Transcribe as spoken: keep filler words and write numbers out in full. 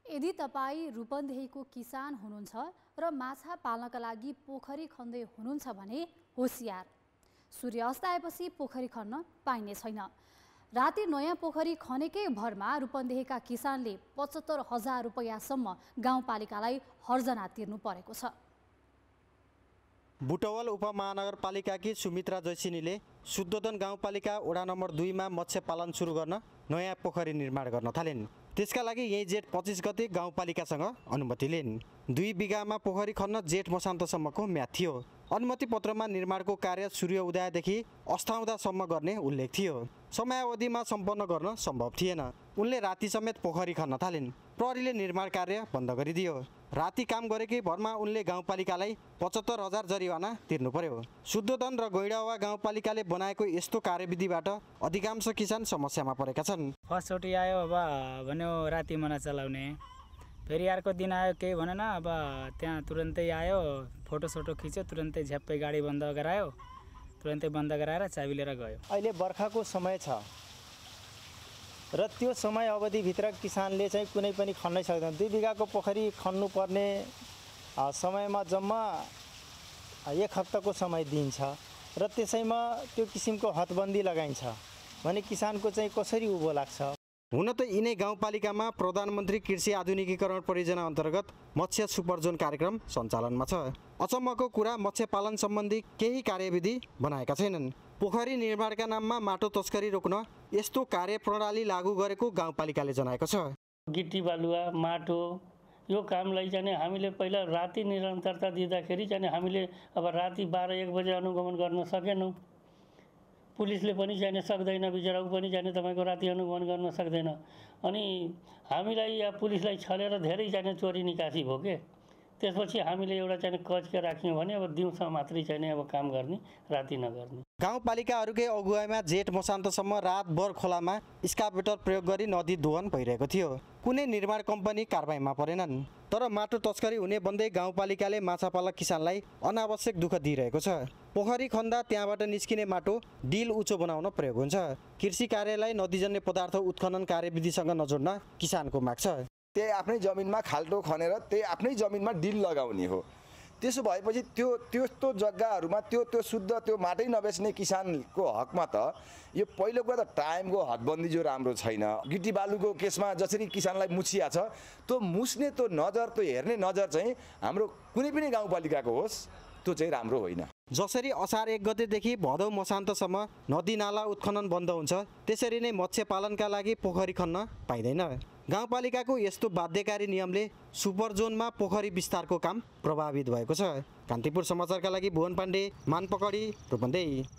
यदि तपाईँ रूपन्देहीको किसान हुनुहुन्छ र माछा पाल्नका लागि पोखरी खन्दै हुनुहुन्छ भने होसियार। सूर्य अस्त आएपछि पोखरी खन्न पाइने छैन। राति नयाँ पोखरी खनेकै भरमा रूपन्देहीका किसानले पचहत्तर हजार रुपियाँसम्म गाउँपालिकालाई हर्जना तिर्नु परेको छ। बुटवल उपमहानगरपालिकाकी सुमित्रा जैसिनीले शुद्धोदन गाउँपालिका वडा नम्बर दुईमा मत्स्य पालन सुरु गर्न नयाँ पोखरी निर्माण गर्न थालिन्। त्यसका लागि यही जेठ पच्चीस गते गाउँपालिकासँग अनुमति लिइन्। दुई बिघामा पोखरी खन्न जेठ मसान्तसम्मको म्याद थियो। अनुमति पत्रमा निर्माणको कार्य सूर्य उदयदेखि अस्ताउँदासम्म गर्ने उल्लेख थियो। समयावधिमा सम्पन्न गर्न सम्भव थिएन। उनले राति समेत पोखरी खन्न थालिन्। प्रहरीले निर्माण कार्य बन्द गरिदियो। राति काम गरेकै भरमा उनले गाउँपालिकालाई पचहत्तर हजार जरिवाना तिर्नु पर्यो। शुद्धोदन र गैडावा गाउँपालिकाले बनाएको यस्तो कार्यविधिबाट अधिकांश किसान समस्यामा परेका छन्। फर्स्टचोटि आयो अब भन्यो राति मना चलाउने, फेरि अर्को दिन आयो केही भनेन, अब त्यहाँ तुरन्तै आयो, फोटोसोटो खिच्यो, तुरन्तै झ्याप्पै गाडी बन्द गरायो, तुरन्तै बन्द गराएर चाबी लिएर गयो। अहिले बर्खाको समय छ र त्यो समय अवधिभित्र किसानले चाहिँ कुनै पनि खन्नै सक्दैन। दुई बिघाको पोखरी खन्नुपर्ने समयमा जम्मा एक हप्ताको समय दिइन्छ र त्यसैमा त्यो किसिमको हदबन्दी लगाइन्छ भने किसानको चाहिँ कसरी उभो लाग्छ। हुन त यिनै गाउँपालिकामा प्रधानमन्त्री कृषि आधुनिकीकरण परियोजना अन्तर्गत मत्स्य सुपरजोन कार्यक्रम सञ्चालनमा छ। अचम्मको कुरा मत्स्य पालन सम्बन्धी केही कार्यविधि बनाएका छैनन्। पोखरी निर्माणका नाममा माटो तस्करी रोक्न यस्तो कार्यप्रणाली लागू गरेको गाउँपालिकाले जनाएको छ। गिट्टी बालुवा माटो यो कामलाई चाहिँ हामीले पहिला राति निरन्तरता दिँदाखेरि चाहिँ हामीले अब राति बाह्र एक बजे अनुगमन गर्न सकेनौँ। पुलिसले पनि जान सक्दैन, बिचरा ऊ पनि जाने तपाईँको राति अनुगमन गर्न सक्दैन। अनि हामीलाई या पुलिसलाई छलेर धेरै जाने चोरी निकासी भयो के। त्यसपछि हामीले एउटा चाहिँ कचके राख्यौँ भने अब दिउँसो मात्रै चाहिँ अब काम गर्ने, राति नगर्ने। गाउँपालिकाहरूकै अगुवाईमा जेठ मसान्तसम्म रातभर खोलामा स्काभेटर प्रयोग गरी नदी दोहन भइरहेको थियो। कुनै निर्माण कम्पनी कारबाहीमा परेनन्। तर माटो तस्करी हुने बन्दै गाउँपालिकाले माछापालक किसानलाई अनावश्यक दुःख दिइरहेको छ। पोखरी खन्दा त्यहाँबाट निस्किने माटो डिल उचो बनाउन प्रयोग हुन्छ। कृषि कार्यलाई नदीजन्य पदार्थ उत्खनन कार्यविधिसँग नजोड्न किसानको माग छ। त्यही आफ्नै जमिनमा खाल्टो खनेर त्यही आफ्नै जमिनमा डिल लगाउने हो। त्यसो भएपछि त्यो त्यस्तो जग्गाहरूमा त्यो त्यो शुद्ध त्यो माटै नबेच्ने किसानको हकमा त यो पहिलो कुरा त टाइमको हदबन्दी जो राम्रो छैन। गिट्टी बालुको केसमा जसरी किसानलाई मुछिया छ त्यो मुस्ने त्यो नजर त्यो हेर्ने नजर चाहिँ हाम्रो कुनै पनि गाउँपालिकाको होस् त्यो चाहिँ राम्रो होइन। जसरी असार एक गतेदेखि भदौ मसान्तसम्म नदी नाला उत्खनन बन्द हुन्छ त्यसरी नै मत्स्य पालनका लागि पोखरी खन्न पाइँदैन। गाउँपालिकाको यस्तो बाध्यकारी नियमले सुपरजोनमा पोखरी विस्तारको काम प्रभावित भएको छ। कान्तिपुर समाचारका लागि भुवन पाण्डे, मानपकडी, रूपन्देही।